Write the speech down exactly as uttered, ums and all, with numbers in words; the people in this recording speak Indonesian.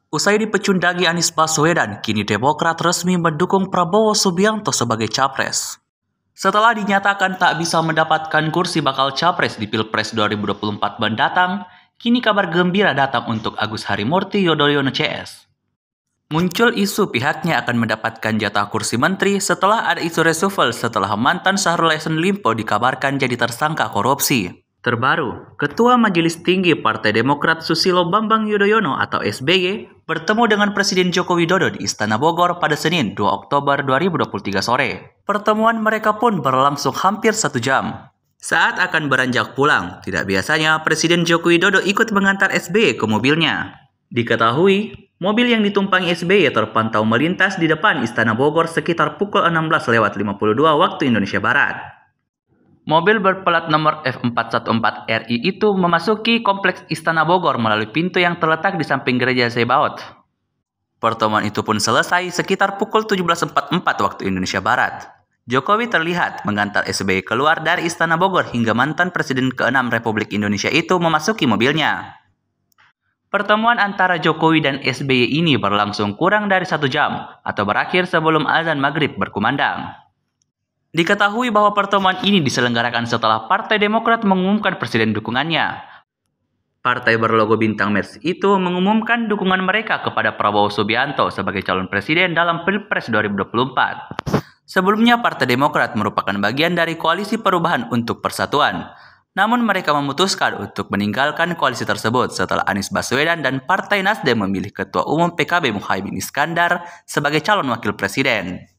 Usai dipecundangi Anies Baswedan, kini Demokrat resmi mendukung Prabowo Subianto sebagai capres. Setelah dinyatakan tak bisa mendapatkan kursi bakal capres di Pilpres dua ribu dua puluh empat mendatang, kini kabar gembira datang untuk Agus Harimurti Yudhoyono C S. Muncul isu pihaknya akan mendapatkan jatah kursi menteri setelah ada isu reshuffle setelah mantan Syahrul Yassin Limpo dikabarkan jadi tersangka korupsi. Terbaru, Ketua Majelis Tinggi Partai Demokrat Susilo Bambang Yudhoyono atau S B Y bertemu dengan Presiden Joko Widodo di Istana Bogor pada Senin dua Oktober dua ribu dua puluh tiga sore. Pertemuan mereka pun berlangsung hampir satu jam. Saat akan beranjak pulang, tidak biasanya Presiden Joko Widodo ikut mengantar S B Y ke mobilnya. Diketahui, mobil yang ditumpangi S B Y terpantau melintas di depan Istana Bogor sekitar pukul enam belas lewat lima puluh dua waktu Indonesia Barat. Mobil berplat nomor F empat satu empat R I itu memasuki kompleks Istana Bogor melalui pintu yang terletak di samping gereja Zebaot. Pertemuan itu pun selesai sekitar pukul tujuh belas empat puluh empat waktu Indonesia Barat. Jokowi terlihat mengantar S B Y keluar dari Istana Bogor hingga mantan Presiden keenam Republik Indonesia itu memasuki mobilnya. Pertemuan antara Jokowi dan S B Y ini berlangsung kurang dari satu jam atau berakhir sebelum azan maghrib berkumandang. Diketahui bahwa pertemuan ini diselenggarakan setelah Partai Demokrat mengumumkan presiden dukungannya. Partai berlogo bintang Mercy itu mengumumkan dukungan mereka kepada Prabowo Subianto sebagai calon presiden dalam Pilpres dua ribu dua puluh empat. Sebelumnya Partai Demokrat merupakan bagian dari Koalisi Perubahan untuk Persatuan. Namun mereka memutuskan untuk meninggalkan koalisi tersebut setelah Anies Baswedan dan Partai Nasdem memilih Ketua Umum P K B Muhaimin Iskandar sebagai calon wakil presiden.